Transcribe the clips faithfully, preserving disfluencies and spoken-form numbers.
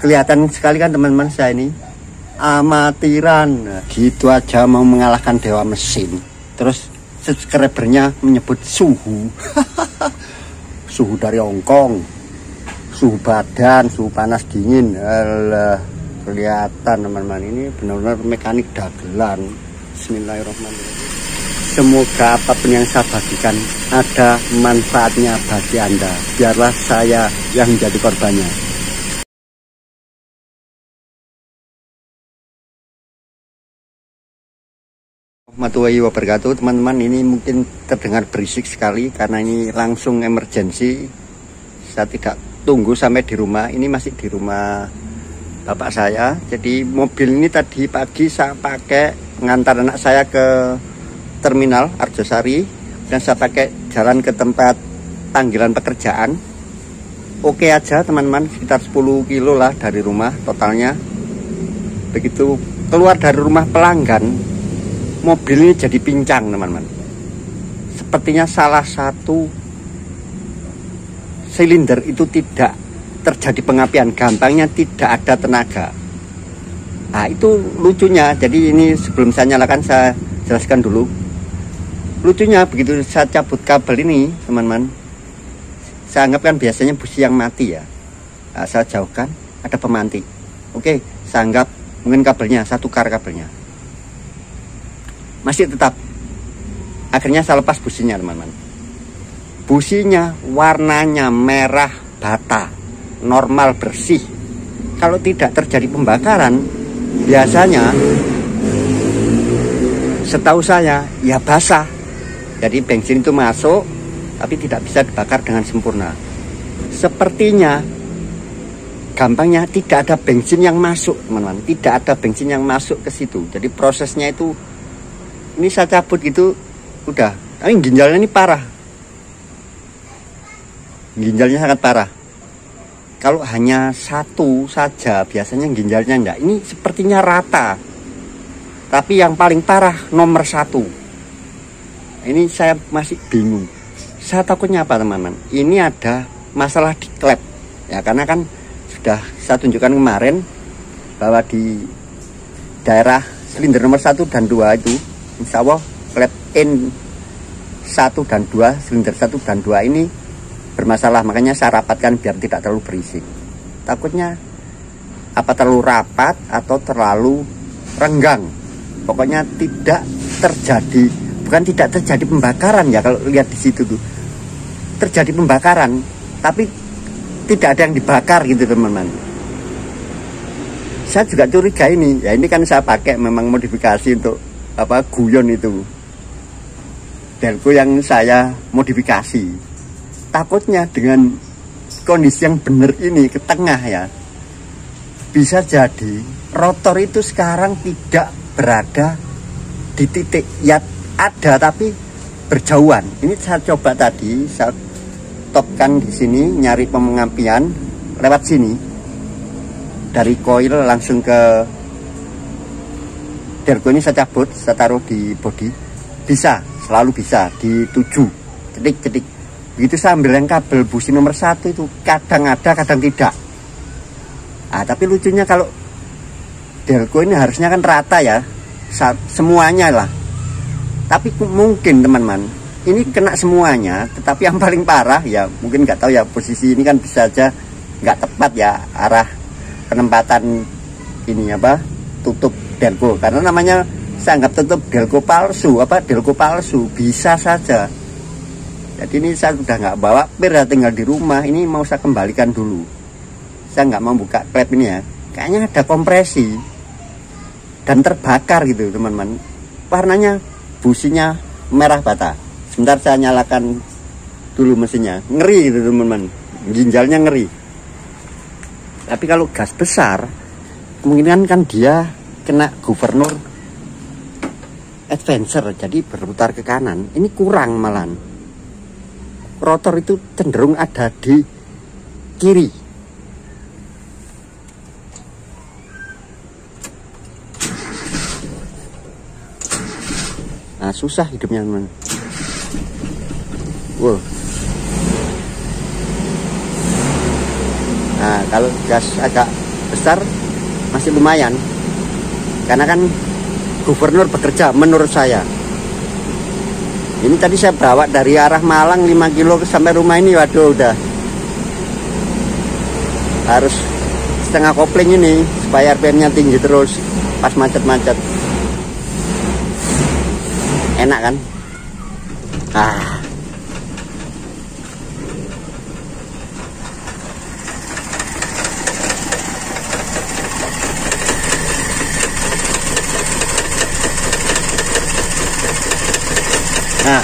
Kelihatan sekali kan teman-teman saya ini amatiran. Nah, gitu aja mau mengalahkan dewa mesin. Terus subscribernya menyebut suhu. Suhu dari Hongkong, suhu badan, suhu panas dingin. Alah, kelihatan teman-teman, ini benar-benar mekanik dagelan. Bismillahirrahmanirrahim. Semoga apapun yang saya bagikan ada manfaatnya bagi Anda. Biarlah saya yang menjadi korbannya. Warahmatullahi wabarakatuh. Teman-teman, ini mungkin terdengar berisik sekali karena ini langsung emergensi. Saya tidak tunggu sampai di rumah. Ini masih di rumah bapak saya. Jadi mobil ini tadi pagi saya pakai mengantar anak saya ke terminal Arjosari, dan saya pakai jalan ke tempat panggilan pekerjaan. Oke aja teman-teman, sekitar sepuluh kilo lah dari rumah totalnya. Begitu keluar dari rumah pelanggan, mobil ini jadi pincang teman-teman. Sepertinya salah satu silinder itu tidak terjadi pengapian, gampangnya tidak ada tenaga. Nah itu lucunya. Jadi ini sebelum saya nyalakan saya jelaskan dulu. Lucunya begitu saya cabut kabel ini teman-teman, saya anggap kan biasanya busi yang mati ya. Nah, saya jauhkan, ada pemantik. Oke, saya anggap mungkin kabelnya, saya tukar kabelnya, masih tetap. Akhirnya saya lepas businya teman-teman. Businya warnanya merah bata, normal bersih. Kalau tidak terjadi pembakaran, biasanya setahu saya ya basah. Jadi bensin itu masuk tapi tidak bisa dibakar dengan sempurna. Sepertinya gampangnya tidak ada bensin yang masuk teman-teman, tidak ada bensin yang masuk ke situ. Jadi prosesnya itu, ini saya cabut gitu udah, tapi ginjalnya ini parah, ginjalnya sangat parah. Kalau hanya satu saja biasanya ginjalnya enggak, ini sepertinya rata. Tapi yang paling parah nomor satu. Ini saya masih bingung. Saya takutnya apa teman-teman? Ini ada masalah di klep. Ya karena kan sudah saya tunjukkan kemarin bahwa di daerah silinder nomor satu dan dua itu, insya Allah klep N satu dan dua, silinder satu dan dua ini bermasalah. Makanya saya rapatkan biar tidak terlalu berisik. Takutnya apa terlalu rapat atau terlalu renggang. Pokoknya tidak terjadi, bukan tidak terjadi pembakaran ya, kalau lihat di situ tuh terjadi pembakaran tapi tidak ada yang dibakar gitu teman-teman. Saya juga curiga ini ya, ini kan saya pakai memang modifikasi untuk apa, guyon itu Delco yang saya modifikasi. Takutnya dengan kondisi yang benar ini ke tengah ya, bisa jadi rotor itu sekarang tidak berada di titik ya, ada tapi berjauhan. Ini saya coba tadi, saya topkan di sini nyari pengampian lewat sini dari koil langsung ke Delco ini. Saya cabut, saya taruh di bodi, bisa, selalu bisa di tujuh cetik-cetik. Begitu saya ambil yang kabel busi nomor satu itu kadang ada kadang tidak. Ah tapi lucunya kalau Delco ini harusnya kan rata ya, semuanya lah. Tapi mungkin teman-teman ini kena semuanya, tetapi yang paling parah ya mungkin nggak tahu ya, posisi ini kan bisa aja nggak tepat ya arah penempatan ini apa, tutup Delco, karena namanya saya anggap tutup Delco palsu, apa Delco palsu bisa saja. Jadi ini saya sudah nggak bawa pir ya, tinggal di rumah. Ini mau saya kembalikan dulu, saya nggak mau buka klep ini ya, kayaknya ada kompresi dan terbakar gitu teman-teman. Warnanya businya merah bata. Sebentar saya nyalakan dulu mesinnya. Ngeri gitu teman-teman, ginjalnya ngeri. Tapi kalau gas besar kemungkinan kan dia kena gubernur adventure, jadi berputar ke kanan. Ini kurang malahan. Rotor itu cenderung ada di kiri. Nah, susah hidupnya teman. Wow. Nah, kalau gas agak besar masih lumayan, karena kan gubernur bekerja menurut saya. Ini tadi saya bawa dari arah Malang lima kilo sampai rumah ini, waduh udah harus setengah kopling ini supaya R P M-nya tinggi terus pas macet-macet. Enak kan? Ah. Nah,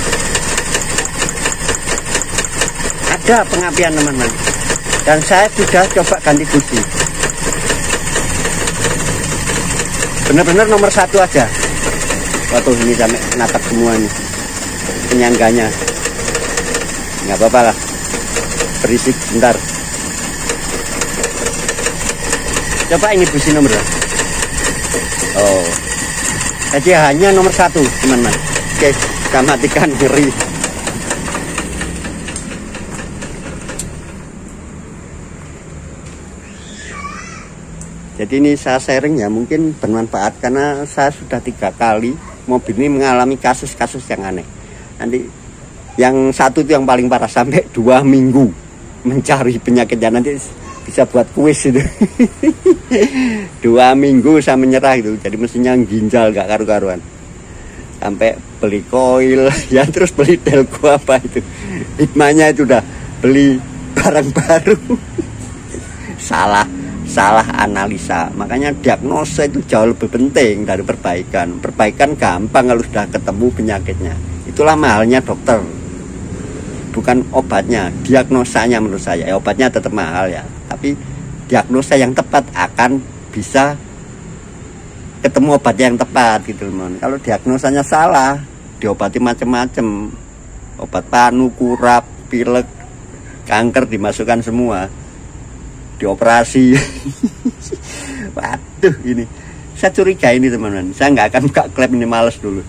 ada pengapian teman-teman, dan saya sudah coba ganti busi. Bener-bener nomor satu aja. Waduh, ini sampai natap semua nih penyangganya. Nggak apa-apa lah, berisik bentar. Coba ini busi nomor lah. Oh, jadi hanya nomor satu teman-teman. Oke, kita matikan, ngeri. Jadi ini saya sharing ya, mungkin bermanfaat karena saya sudah tiga kali mobil ini mengalami kasus-kasus yang aneh. Nanti yang satu itu yang paling parah, sampai dua minggu mencari penyakitnya, nanti bisa buat kuis itu. Dua minggu saya menyerah itu, jadi mesinnya ginjal gak karu-karuan. Sampai beli koil, ya terus beli Delco apa itu. Hikmahnya itu udah beli barang baru. Salah, salah analisa. Makanya diagnosa itu jauh lebih penting dari perbaikan. Perbaikan gampang kalau sudah ketemu penyakitnya. Itulah mahalnya dokter. Bukan obatnya, diagnosanya menurut saya. Ya, obatnya tetap mahal ya. Tapi diagnosa yang tepat akan bisa ketemu obat yang tepat gitu teman. Kalau diagnosanya salah, diobati macam-macam, obat panu, kurap, pilek, kanker dimasukkan semua, dioperasi. Waduh, ini saya curiga ini teman-teman. Saya nggak akan buka klep ini, males dulu.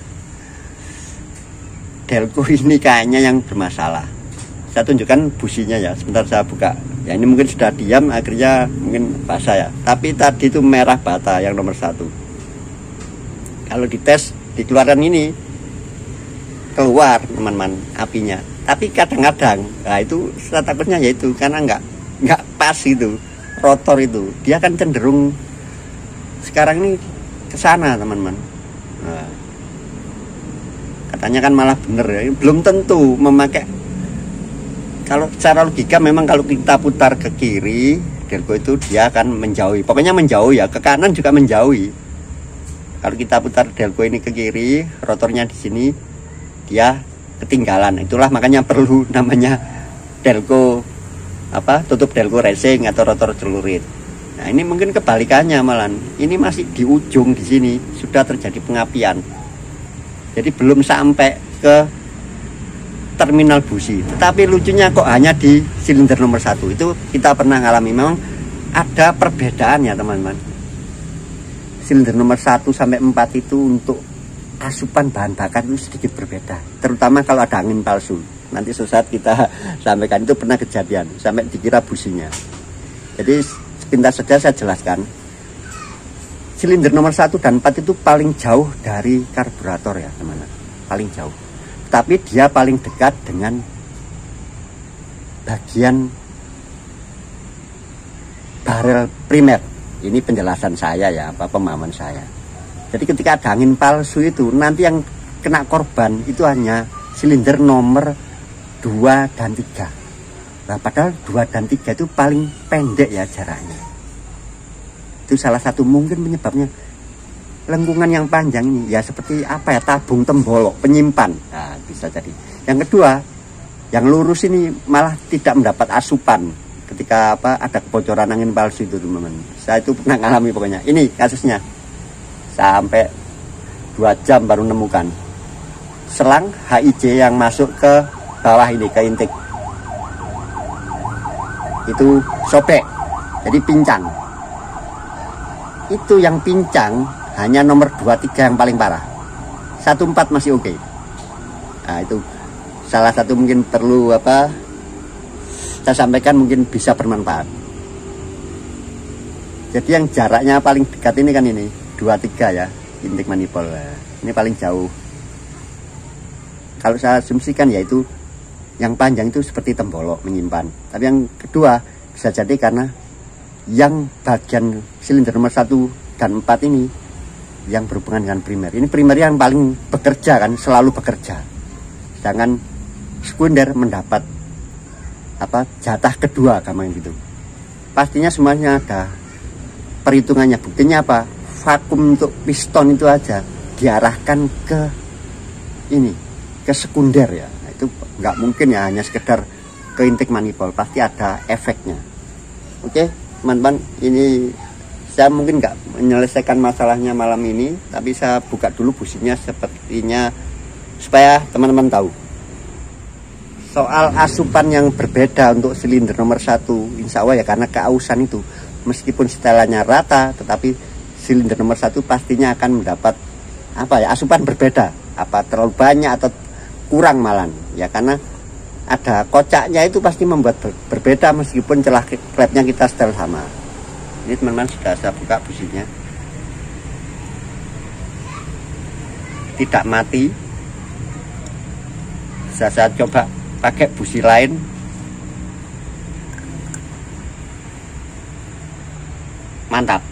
Delco ini kayaknya yang bermasalah. Saya tunjukkan businya ya, sebentar saya buka. Ya ini mungkin sudah diam, akhirnya mungkin basah ya. Tapi tadi itu merah bata yang nomor satu. Kalau dites di keluaran ini keluar teman-teman apinya, tapi kadang-kadang, nah itu saya takutnya yaitu karena nggak nggak pas itu rotor itu, dia kan cenderung sekarang ini ke sana teman-teman. Nah, katanya kan malah bener ya, belum tentu memakai. Kalau secara logika memang kalau kita putar ke kiri, Delco itu dia akan menjauhi, pokoknya menjauhi ya, ke kanan juga menjauhi. Kalau kita putar Delco ini ke kiri, rotornya di sini, dia ketinggalan. Itulah makanya perlu namanya Delco apa? Tutup Delco racing atau rotor celurit. Nah ini mungkin kebalikannya malan. Ini masih di ujung di sini sudah terjadi pengapian. Jadi belum sampai ke terminal busi. Tetapi lucunya kok hanya di silinder nomor satu. Itu kita pernah ngalami. Memang ada perbedaan ya teman-teman. Silinder nomor satu sampai empat itu untuk asupan bahan bakar itu sedikit berbeda, terutama kalau ada angin palsu. Nanti suatu saat kita sampaikan, itu pernah kejadian sampai dikira businya. Jadi sepintas saja saya jelaskan, silinder nomor satu dan empat itu paling jauh dari karburator ya teman-teman, paling jauh, tapi dia paling dekat dengan bagian barel primer. Ini penjelasan saya ya, apa pemahaman saya. Jadi ketika ada angin palsu itu, nanti yang kena korban itu hanya silinder nomor dua dan tiga. Nah, padahal dua dan tiga itu paling pendek ya jaraknya. Itu salah satu mungkin penyebabnya. Lengkungan yang panjang ini ya seperti apa ya, tabung tembolok, penyimpan. Nah, bisa jadi. Yang kedua, yang lurus ini malah tidak mendapat asupan. Ketika apa ada kebocoran angin palsu itu teman-teman, saya itu pernah ngalami pokoknya. Ini kasusnya sampai dua jam baru nemukan selang H I J yang masuk ke bawah ini, ke intik itu sobek, jadi pincang. Itu yang pincang hanya nomor dua tiga yang paling parah, satu empat masih oke. Nah itu salah satu mungkin perlu apa saya sampaikan, mungkin bisa bermanfaat. Jadi yang jaraknya paling dekat ini kan ini dua puluh tiga ya, intake manifold. Ini paling jauh. Kalau saya asumsikan yaitu yang panjang itu seperti tembolok menyimpan. Tapi yang kedua bisa jadi karena yang bagian silinder nomor satu dan empat ini yang berhubungan dengan primer. Ini primer yang paling bekerja kan, selalu bekerja. Sedangkan sekunder mendapat apa jatah kedua gampang gitu. Pastinya semuanya ada perhitungannya. Buktinya apa? Vakum untuk piston itu aja diarahkan ke ini, ke sekunder ya. Nah, itu nggak mungkin ya hanya sekedar ke intake manifold, pasti ada efeknya. Oke teman-teman, ini saya mungkin nggak menyelesaikan masalahnya malam ini, tapi saya buka dulu businya sepertinya supaya teman-teman tahu soal asupan yang berbeda untuk silinder nomor satu. Insya Allah ya, karena keausan itu meskipun setelannya rata, tetapi silinder nomor satu pastinya akan mendapat apa ya, asupan berbeda, apa terlalu banyak atau kurang malan ya, karena ada kocaknya itu pasti membuat ber berbeda meskipun celah klepnya kita setel sama. Ini teman-teman sudah saya buka businya, tidak mati. Bisa saya coba pakai busi lain. Mantap.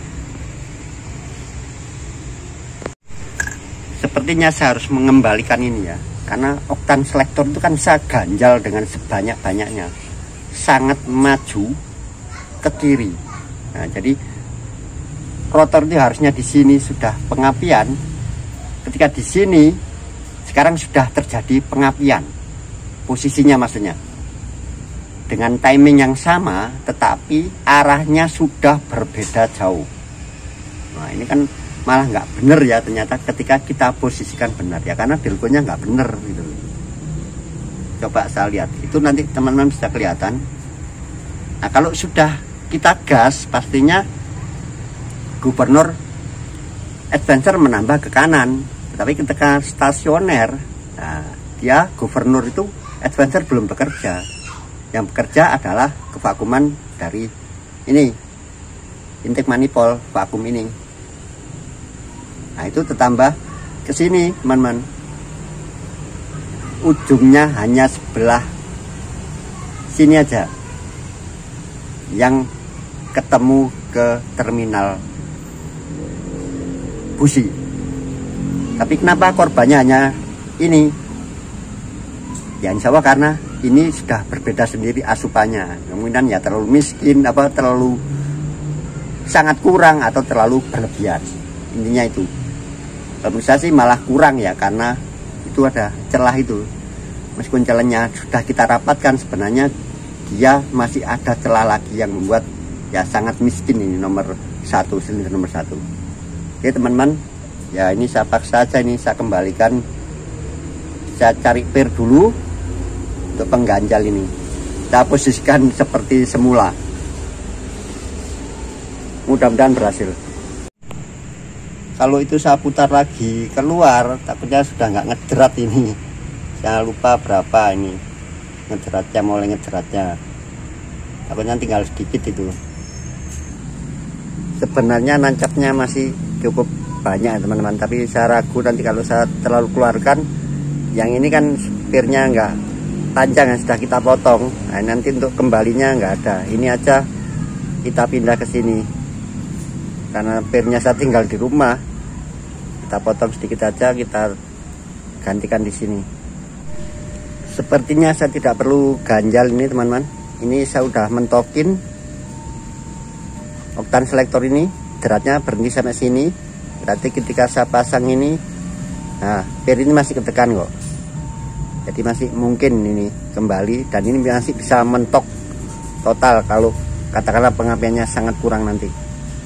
Sepertinya saya harus mengembalikan ini ya, karena oktan selektor itu kan saya ganjal dengan sebanyak-banyaknya, sangat maju ke kiri. Nah, jadi rotor itu harusnya di sini sudah pengapian. Ketika di sini sekarang sudah terjadi pengapian, posisinya maksudnya dengan timing yang sama, tetapi arahnya sudah berbeda jauh. Nah ini kan malah nggak bener ya ternyata ketika kita posisikan benar ya, karena delconya nggak bener gitu. Coba saya lihat itu nanti teman-teman bisa kelihatan. Nah kalau sudah kita gas, pastinya gubernur advancer menambah ke kanan, tapi ketika stasioner, nah, dia gubernur itu advancer belum bekerja. Yang bekerja adalah kevakuman dari ini intake manifold vakum ini. Nah itu tertambah ke sini teman-teman, ujungnya hanya sebelah sini aja yang ketemu ke terminal busi. Tapi kenapa korbannya hanya ini? Ya insya Allah karena ini sudah berbeda sendiri asupannya. Kemudian ya terlalu miskin, apa terlalu sangat kurang atau terlalu berlebihan. Intinya itu. Menurut saya sih malah kurang ya, karena itu ada celah itu. Meskipun celahnya sudah kita rapatkan, sebenarnya dia masih ada celah lagi yang membuat ya sangat miskin ini nomor satu, silinder nomor satu. Oke teman-teman, ya ini saya paksa saja, ini saya kembalikan. Saya cari per dulu untuk pengganjal ini, kita posisikan seperti semula. Mudah-mudahan berhasil. Kalau itu saya putar lagi keluar, takutnya sudah nggak ngederat ini. Jangan lupa berapa ini ngederatnya, mulai ngederatnya. Takutnya tinggal sedikit itu. Sebenarnya nancapnya masih cukup banyak teman-teman, tapi saya ragu nanti kalau saya terlalu keluarkan. Yang ini kan spirnya nggak panjang yang sudah kita potong. Nah, nanti untuk kembalinya nggak ada. Ini aja kita pindah ke sini. Karena pirnya saya tinggal di rumah, kita potong sedikit aja, kita gantikan di sini. Sepertinya saya tidak perlu ganjal ini teman-teman. Ini saya udah mentokin oktan selektor ini, deratnya berhenti sampai sini. Berarti ketika saya pasang ini, nah pir ini masih ketekan kok. Jadi masih mungkin ini kembali, dan ini masih bisa mentok total kalau katakanlah pengapiannya sangat kurang nanti.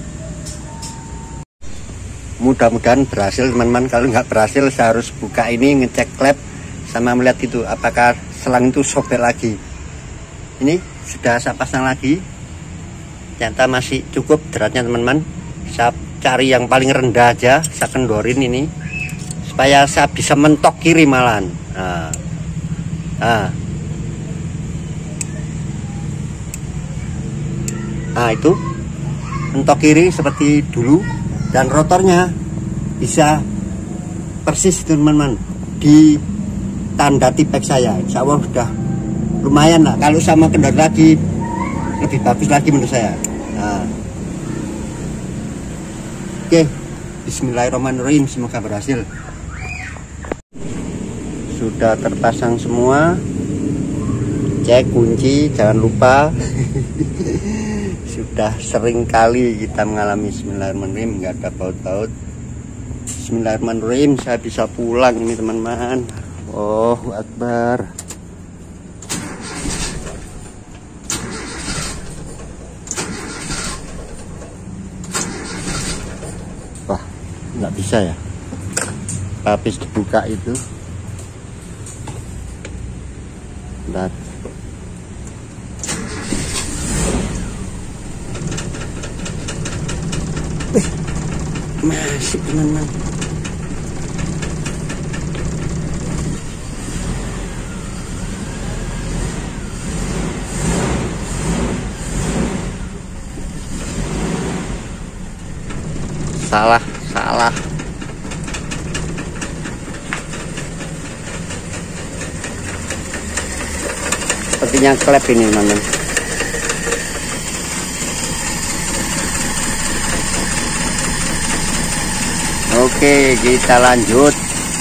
Mudah-mudahan berhasil teman-teman. Kalau nggak berhasil saya harus buka ini, ngecek klep sama melihat itu apakah selang itu sobek lagi. Ini sudah saya pasang lagi, ternyata masih cukup deratnya teman-teman. Saya cari yang paling rendah aja, saya kendorin ini supaya saya bisa mentok kiri malahan. Nah, nah. nah itu mentok kiri seperti dulu, dan rotornya bisa persis teman-teman di tanda tipek saya. Insya Allah sudah lumayan lah. Kalau sama kendor lagi lebih bagus lagi menurut saya. Nah. Oke, bismillahirrahmanirrahim, semoga berhasil. Sudah terpasang semua. Cek kunci, jangan lupa. Sudah sering kali kita mengalami bismillahirrahmanirrahim, nggak ada baut-baut. Bismillahirrahmanirrahim, saya bisa pulang ini teman-teman. Allahu Akbar. Wah, nggak bisa ya, habis dibuka itu. Bentar. Eh, masih teman-teman. Salah, salah. Sepertinya klep ini, teman-teman. Oke, kita lanjut.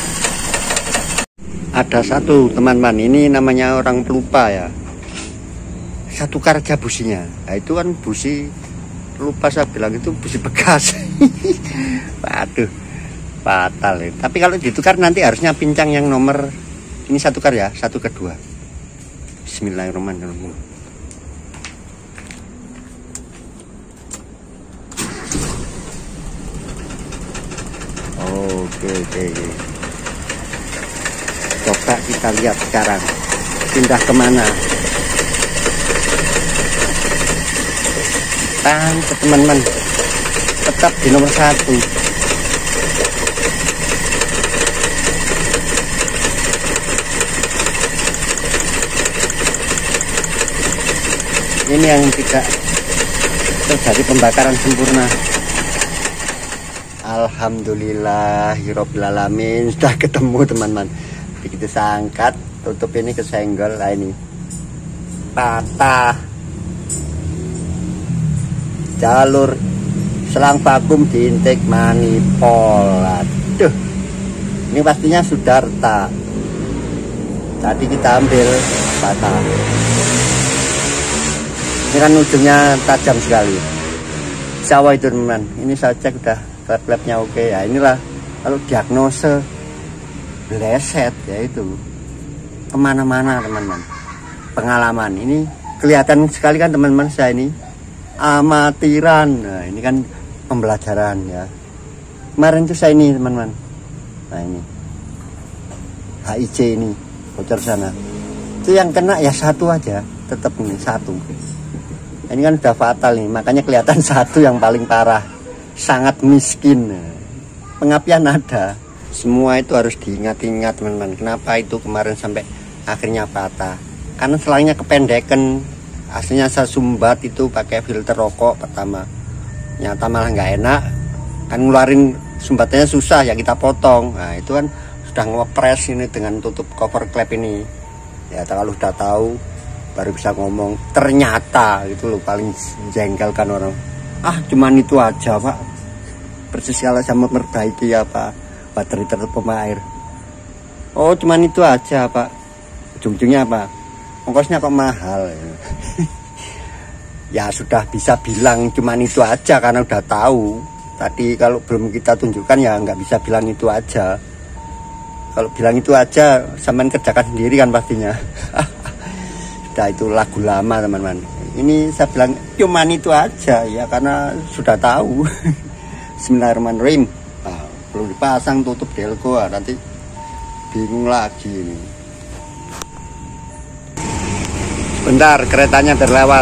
Ada satu teman-teman, ini namanya orang pelupa ya. Satu karja businya. Nah, itu kan busi, lupa saya bilang itu busi bekas. Waduh, fatal ya. Tapi kalau ditukar nanti harusnya pincang yang nomor ini satu kar ya, satu kedua. Bismillahirrahmanirrahim. Oke, oke, oke. Coba kita lihat sekarang pindah kemana. Tangkap teman-teman, tetap di nomor satu. Ini yang tidak terjadi pembakaran sempurna. Alhamdulillahirobbilalamin, sudah ketemu teman-teman. Begitu saya angkat, tutup ini kesenggol, nah ini patah. Jalur selang vakum diintek manipol. Aduh, ini pastinya sudah retak. Tadi kita ambil patah. Ini kan ujungnya tajam sekali. Sawah itu teman-teman. Ini saya cek udah klep-klepnya oke ya. Inilah kalau diagnose bleset ya, itu kemana-mana teman-teman. Pengalaman ini kelihatan sekali kan teman-teman, saya ini amatiran. Nah, ini kan pembelajaran ya. Kemarin tuh saya ini teman-teman. Nah ini H I C ini bocor sana. Itu yang kena ya satu aja, tetap ini satu. Ini kan udah fatal nih, makanya kelihatan satu yang paling parah, sangat miskin. Pengapian ada, semua itu harus diingat-ingat teman-teman. Kenapa itu kemarin sampai akhirnya patah? Karena selangnya kependekan. Aslinya saya sumbat itu pakai filter rokok pertama, nyata malah nggak enak. Kan ngeluarin sumbatnya susah ya, kita potong. Nah itu kan sudah ngepres ini dengan tutup cover klep ini. Ya kalau udah tahu baru bisa ngomong. Ternyata itu loh paling jengkel kan orang. Ah cuman itu aja pak. Persis kalau sama memperbaiki apa baterai tertutup air. Oh cuman itu aja pak. Ujung-ujungnya apa? Ongkosnya kok mahal. Ya sudah bisa bilang cuman itu aja karena udah tahu. Tadi kalau belum kita tunjukkan ya nggak bisa bilang itu aja. Kalau bilang itu aja sampean kerjakan sendiri kan pastinya. Sudah itu lagu lama teman-teman. Ini saya bilang cuman itu aja ya karena sudah tahu. Bismillahirrahmanirrahim. Nah, belum dipasang tutup delco nanti bingung lagi ini. Bentar, keretanya terlewat.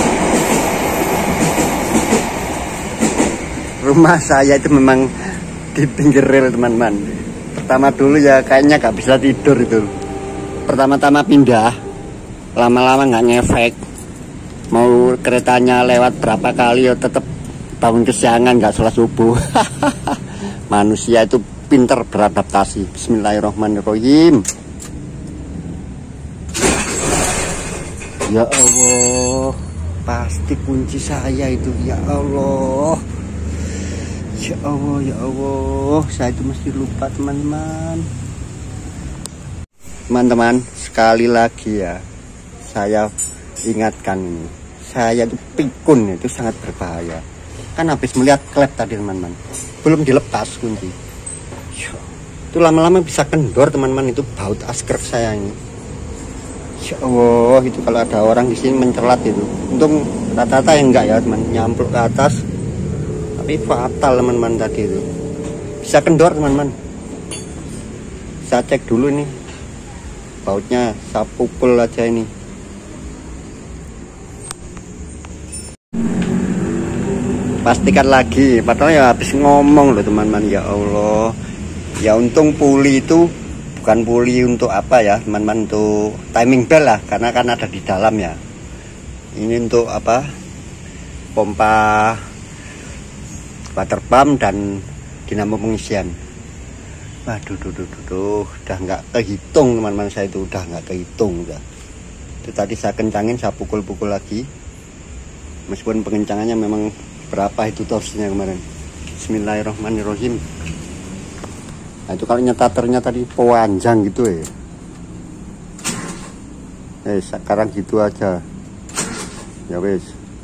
Rumah saya itu memang di pinggir rel teman-teman. Pertama dulu ya kayaknya gak bisa tidur itu. Pertama-tama pindah, lama-lama nggak ngefek. Mau keretanya lewat berapa kali ya tetap bangun kesiangan, nggak sholat subuh. Manusia itu pinter beradaptasi. Bismillahirrahmanirrahim. Ya Allah, pasti kunci saya itu. Ya Allah, ya Allah, ya Allah, saya itu mesti lupa teman-teman. Teman-teman, sekali lagi ya, saya ingatkan ini, saya itu pikun itu sangat berbahaya. Kan habis melihat klep tadi teman-teman, belum dilepas kunci. Itu lama-lama bisa kendor teman-teman, itu baut askrek saya ini. Ya Allah, itu kalau ada orang di sini mencelat itu. Untung rata-rata yang enggak ya teman, nyampluk ke atas. Tapi fatal teman-teman tadi itu. Bisa kendor teman-teman. Saya cek dulu nih. Bautnya saya pukul aja ini. Pastikan lagi, padahal ya habis ngomong loh teman-teman. Ya Allah. Ya untung puli itu bukan puli untuk apa ya teman-teman, untuk timing bell lah, karena kan ada di dalam ya. Ini untuk apa, pompa water pump dan dinamo pengisian. Waduh, duh, duh, duh, duh. Udah nggak kehitung teman-teman, saya itu udah nggak kehitung udah. Itu tadi saya kencangin, saya pukul-pukul lagi, meskipun pengencangannya memang berapa itu torsinya kemarin. Bismillahirrahmanirrahim. Nah itu kalau nyetaternya tadi panjang gitu ya. Eh sekarang gitu aja. Ya wes.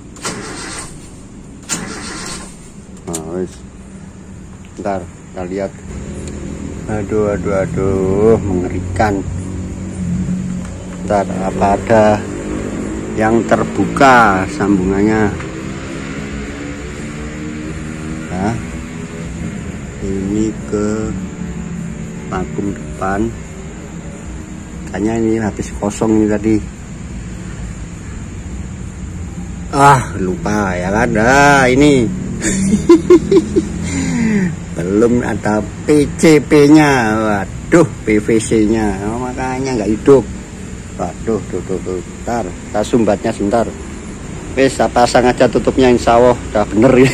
Nah wes. Ntar kita lihat. Aduh aduh aduh, mengerikan. Ntar apa ada yang terbuka sambungannya. Nah, ini ke vakum depan, kayaknya ini habis kosong ini tadi. Ah lupa ya kan, nah ini belum ada P C P nya, waduh P V C nya, oh, makanya nggak hidup. Waduh tuh tuh tuh, bentar kita sumbatnya sebentar. Wes saya pasang aja tutupnya, insya Allah udah bener ya.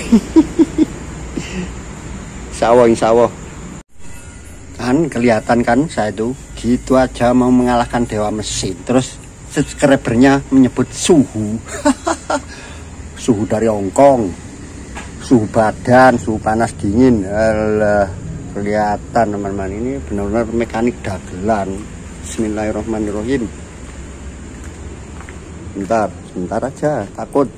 Insya Allah, insya Allah. Kan kelihatan kan saya itu gitu aja mau mengalahkan dewa mesin. Terus subscribernya menyebut suhu. Suhu dari Hongkong, suhu badan, suhu panas dingin. Alah, kelihatan teman-teman, ini benar-benar mekanik dagelan. Bismillahirrahmanirrahim. Bentar, sebentar aja, takut.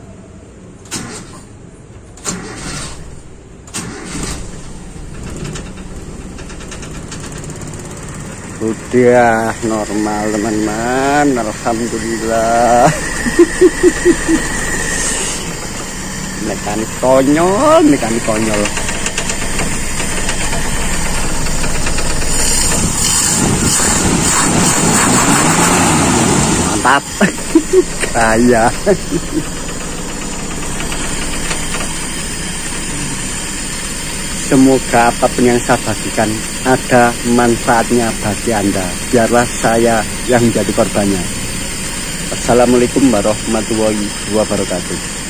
Udah normal teman-teman, alhamdulillah. Mekanik konyol, mekanik konyol. Mantap. Kaya. Semoga apapun yang saya bagikan ada manfaatnya bagi Anda. Biarlah saya yang menjadi korbannya. Assalamualaikum warahmatullahi wabarakatuh.